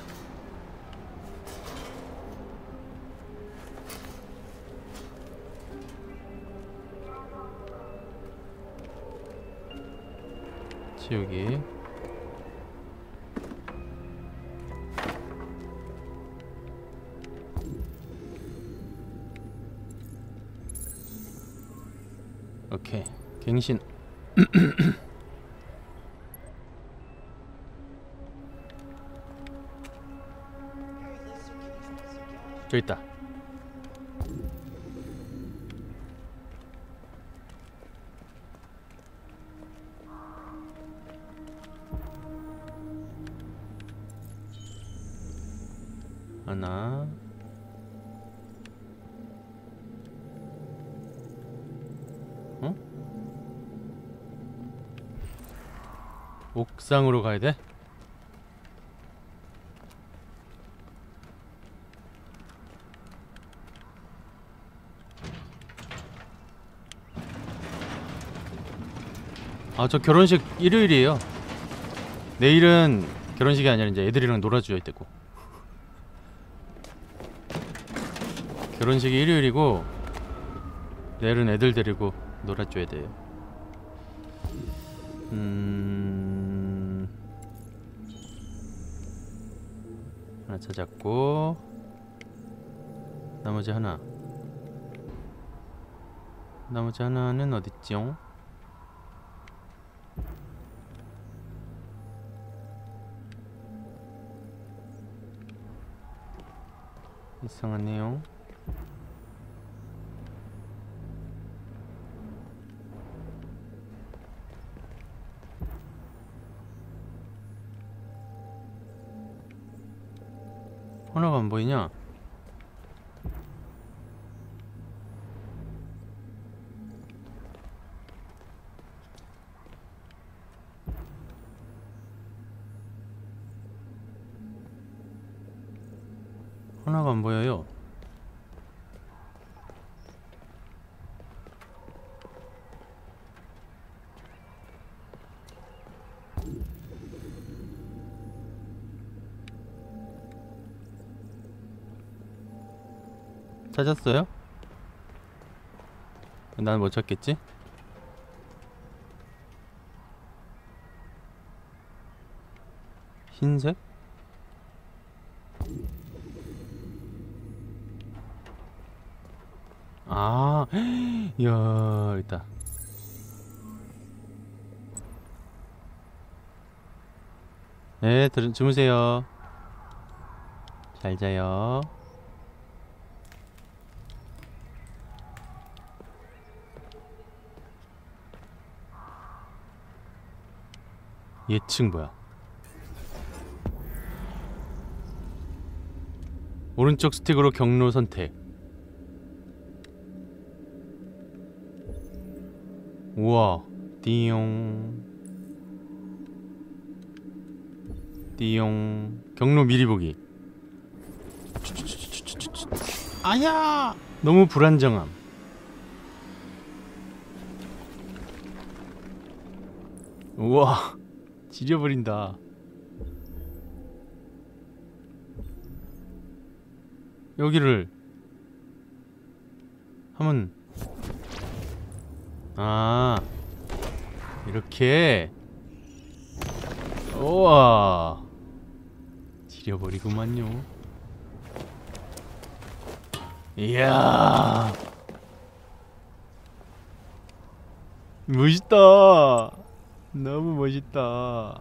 치우기. 오케이. 갱신. 저기 있다. 하나. 옥상으로 가야 돼? 저 결혼식 일요일이에요. 내일은 결혼식이 아니라 이제 애들이랑 놀아줘야 되고. 결혼식이 일요일이고 내일은 애들 데리고 놀아줘야 돼요. 하나 찾았고, 나머지 하나는 어딨죠? 이상하네요. 하나가 안 보이냐? 하나가 안 보여요. 찾았어요? 난 못 찾겠지? 흰색? 이야, 있다. 네, 주무세요. 잘 잘 자요. 예측 뭐야? 오른쪽 스틱으로 경로 선택. 우와, 띠용 띠용. 경로 미리 보기. 아야! 너무 불안정함. 우와, 지려버린다. 여기를 하면, 아, 이렇게. 우와, 지려버리구만요. 이야, 멋있다. 너무 멋있다.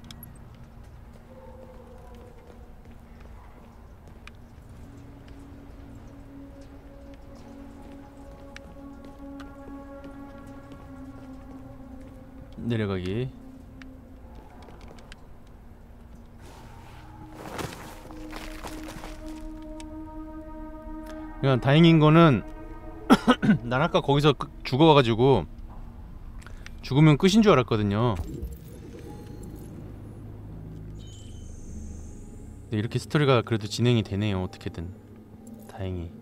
내려가기. 그냥 다행인 거는 난 아까 거기서 죽어가지고 죽으면 끝인 줄 알았거든요. 근데 이렇게 스토리가 그래도 진행이 되네요. 어떻게든 다행히.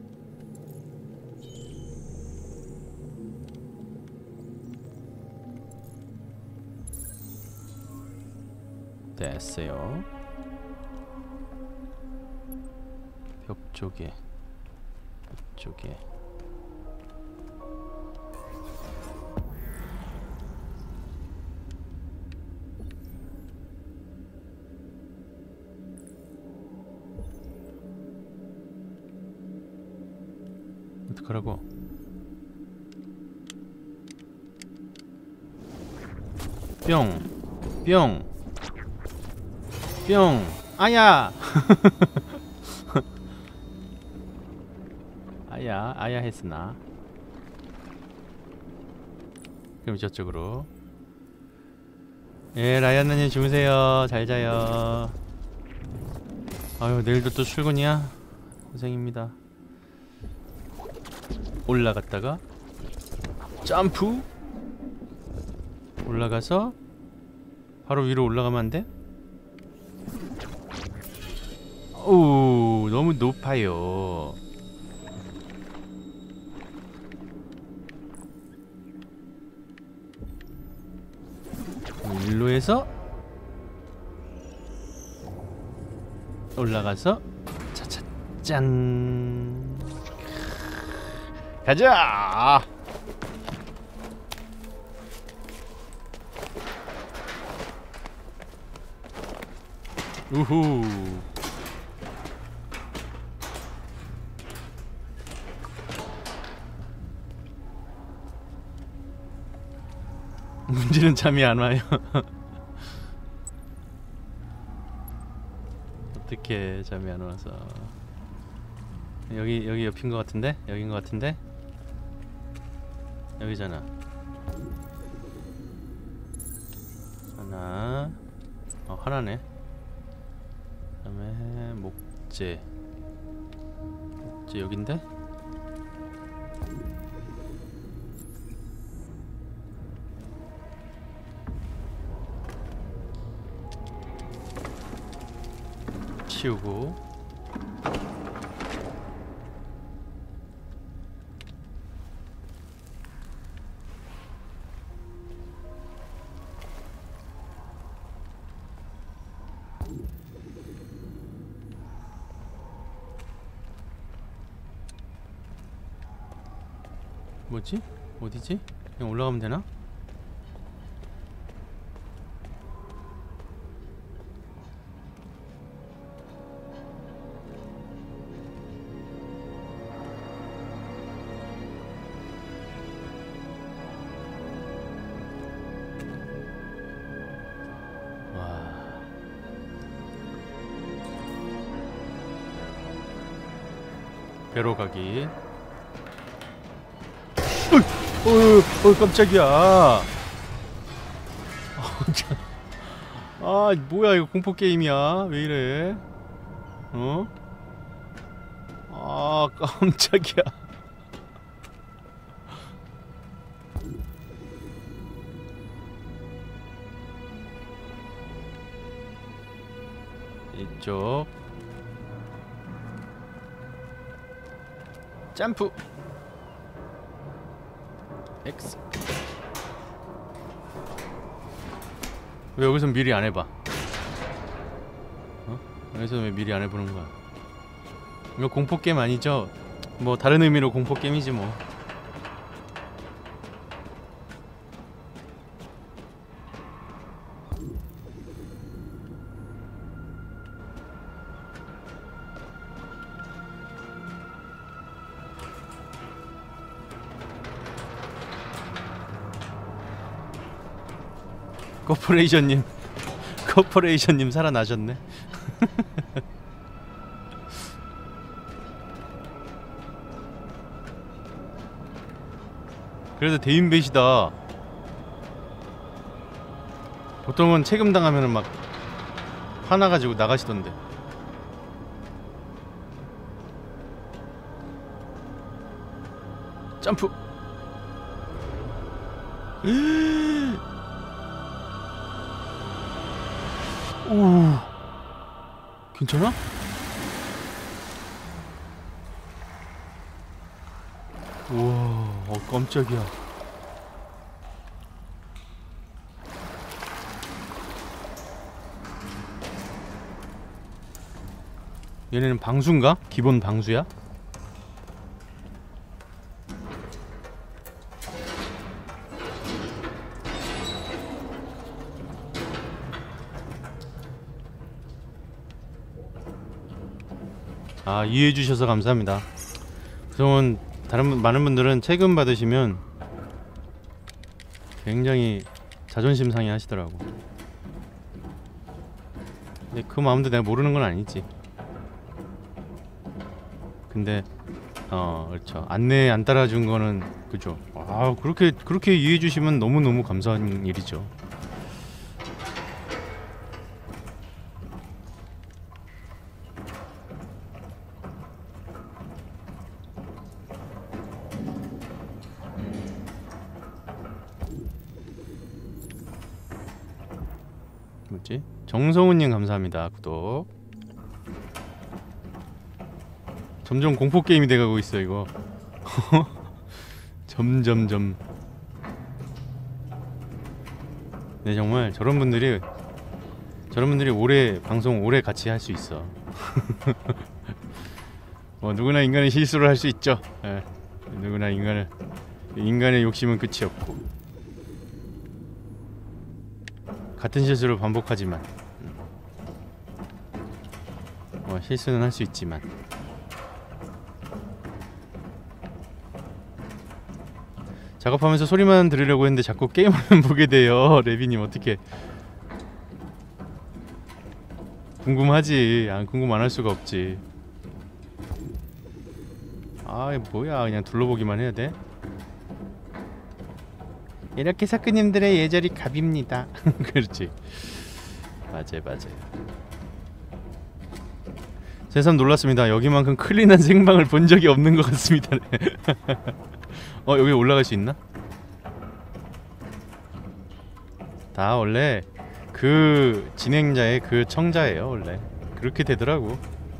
됐어요. 벽 쪽에 어떡하라고. 뿅 아야. 아야 했으나. 그럼 저쪽으로. 예, 라이언님 주무세요. 잘 자요. 아유, 내일도 또 출근이야. 고생입니다. 올라갔다가 점프. 올라가서 바로 위로 올라가면 안 돼? 오, 너무 높아요. 일로 해서 올라가서 차차 짠. 가자. 우후. 문제는 잠이 안 와요. 어떻게 잠이 안 와서. 여기 옆인 것 같은데? 여긴 것 같은데? 여기잖아. 하나. 하나네. 그다음에 목재 여긴데? 치우고. 뭐지? 어디지? 그냥 올라가면 되나? 와. 배로 가기. 깜짝이야. 아 뭐야 이거 공포 게임이야? 왜 이래? 어? 아 깜짝이야. 이쪽 점프 X. 왜 여기선 미리 안 해봐? 어? 여기서 왜 미리 안 해보는 거야? 이거 공포 게임 아니죠? 뭐 다른 의미로 공포 게임이지 뭐. 코퍼레이션님 살아나셨네. 그래도 대인배시다. 보통은 체금당하면은 막 화나가지고 나가시던데. 점프. 오, 괜찮아? 우와, 깜짝이야. 얘네는 방수인가? 기본 방수야? 아, 이해해주셔서 감사합니다. 우선 많은 분들은 체금 받으시면 굉장히 자존심 상해 하시더라고. 근데 그 마음도 내가 모르는 건 아니지. 근데 그렇죠. 안내 안 따라준 거는 그죠. 아, 그렇게 이해해주시면 너무너무 감사한 일이죠. 뭐지? 정성훈님 감사합니다. 구독. 점점 공포 게임이 돼가고 있어 이거. 점점점. 네, 정말 저런 분들이 방송 오래 같이 할 수 있어. 누구나 인간은 실수를 할 수 있죠. 예. 누구나 인간의 욕심은 끝이 없고 같은 실수를 반복하지만 실수는 할 수 있지만 작업하면서 소리만 들으려고 했는데 자꾸 게임화면 보게 돼요. 레비님 어떻게 궁금하지. 궁금 안 할 수가 없지. 아 뭐야 그냥 둘러보기만 해야 돼? 이렇게 사크님들의 예절이 갑입니다. 그렇지. 맞아요. 새삼 놀랐습니다. 여기만큼 클린한 생방을 본 적이 없는 것 같습니다. 여기 올라갈 수 있나? 다 원래 그 진행자의 그 청자예요. 원래 그렇게 되더라고.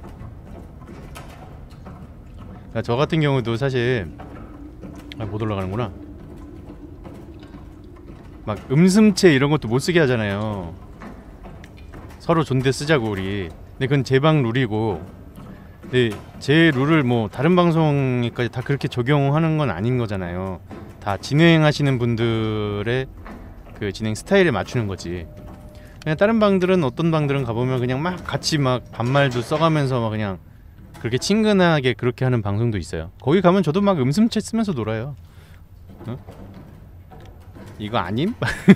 저 같은 경우도 사실 못 올라가는구나. 막 음슴체 이런 것도 못 쓰게 하잖아요. 서로 존대 쓰자고 우리. 근데 그건 제 방 룰이고, 근데 제 룰을 뭐 다른 방송에까지 다 그렇게 적용하는 건 아닌 거잖아요. 다 진행하시는 분들의 그 진행 스타일에 맞추는 거지. 그냥 다른 방들은 어떤 방들은 가보면 그냥 막 같이 막 반말도 써가면서 막 그냥 그렇게 친근하게 그렇게 하는 방송도 있어요. 거기 가면 저도 막 음슴체 쓰면서 놀아요. 이거 아님?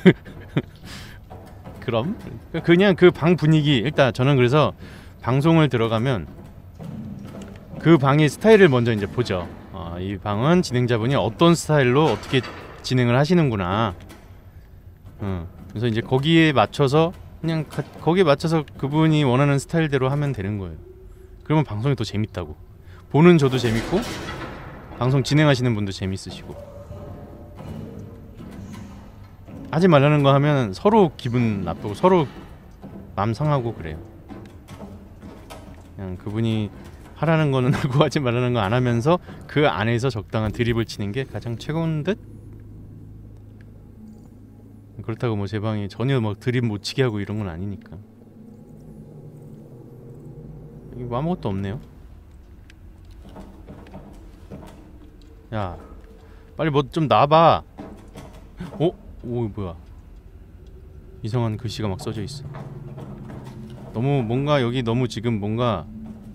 그럼 그냥 그 방 분위기. 일단 저는 그래서 방송을 들어가면 그 방의 스타일을 먼저 이제 보죠. 이 방은 진행자분이 어떤 스타일로 어떻게 진행을 하시는구나. 그래서 이제 거기에 맞춰서 그냥 거기에 맞춰서 그분이 원하는 스타일대로 하면 되는 거예요. 그러면 방송이 더 재밌다고. 보는 저도 재밌고 방송 진행하시는 분도 재밌으시고. 하지 말라는 거 하면 서로 기분 나쁘고 서로 마음 상하고 그래요. 그냥 그분이 하라는 거는 하고 하지 말라는 거 안 하면서 그 안에서 적당한 드립을 치는 게 가장 최고인 듯? 그렇다고 뭐 제 방이 전혀 막 드립 못 치게 하고 이런 건 아니니까. 여기 뭐 아무것도 없네요. 야, 빨리 뭐 좀 놔봐. 오, 뭐야? 이상한 글씨가 막 써져 있어. 너무 뭔가 여기 너무 지금 뭔가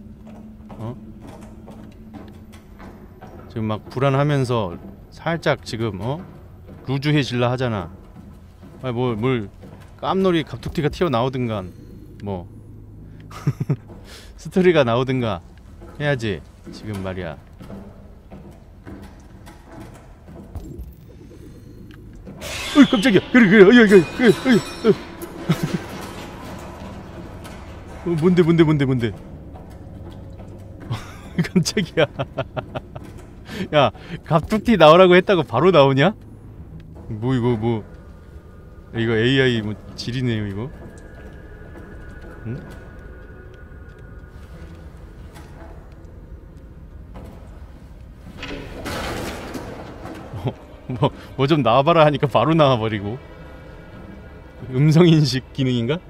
지금 막 불안하면서 살짝 지금 루즈해질라 하잖아. 아니 뭘 깜놀이 갑툭튀가 튀어나오든가 뭐 스토리가 나오든가 해야지 지금 말이야. 어이 깜짝이야. 그래 뭔데 깜짝이야. 야 갑툭튀 나오라고 했다고 바로 나오냐? 뭐 이거 AI 뭐 지리네요 이거. 응? 뭐 좀 나와봐라 하니까 바로 나와버리고. 음성인식 기능인가?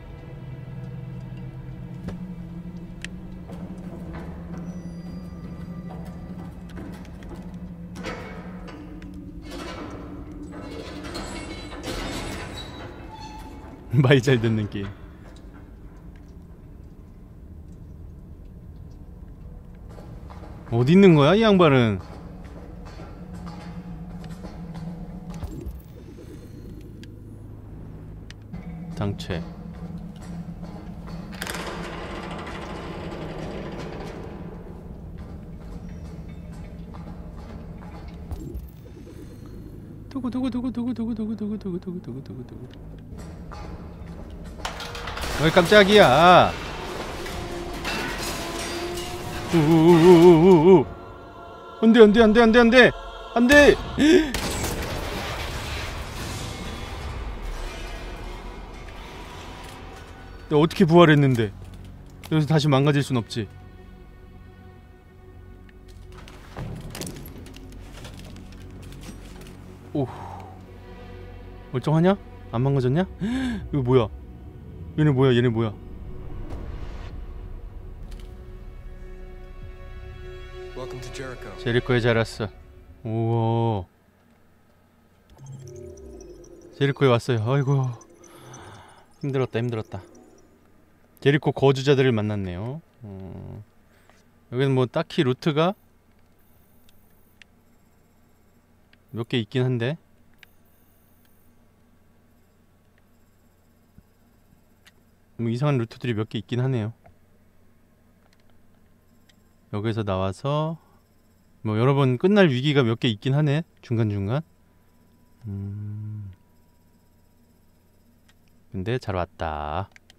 말 잘 듣는 게임. 어디 있는 거야 이 양반은? 당최. 두구 어이 깜짝이야. 우우우우우우. 안돼. 내가 어떻게 부활했는데 여기서 다시 망가질 순 없지. 오, 멀쩡하냐? 안 망가졌냐? 이거 뭐야? 얘네 뭐야? Welcome to Jericho. 제리코에 잘 왔어. 우와, 제리코에 왔어요. 아이고 힘들었다. 제리코 거주자들을 만났네요. 여기는 뭐 딱히 루트가 몇 개 있긴 한데 뭐 이상한 루트들이 몇 개 있긴 하네요. 여기서 나와서 뭐 여러 번 끝날 위기가 몇 개 있긴 하네. 중간중간. 근데 잘 왔다.